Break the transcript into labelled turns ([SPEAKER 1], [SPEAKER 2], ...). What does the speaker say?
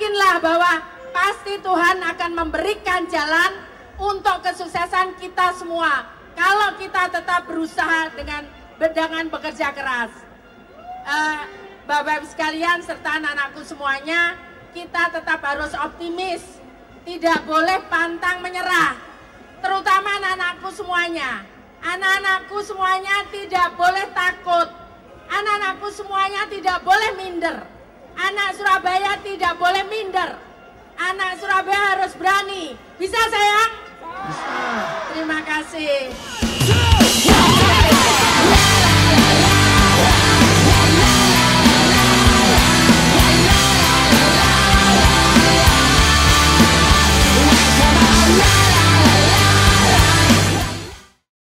[SPEAKER 1] yakinlah bahwa pasti Tuhan akan memberikan jalan untuk kesuksesan kita semua. Kalau kita tetap berusaha dengan bekerja keras. Bapak-Ibu sekalian serta anak-anakku semuanya, kita tetap harus optimis. Tidak boleh pantang menyerah. Terutama anak-anakku semuanya. Anak-anakku semuanya tidak boleh takut. Anak-anakku semuanya tidak boleh minder. Anak Surabaya tidak boleh minder. Anak Surabaya harus berani. Bisa sayang? Bisa. Terima kasih.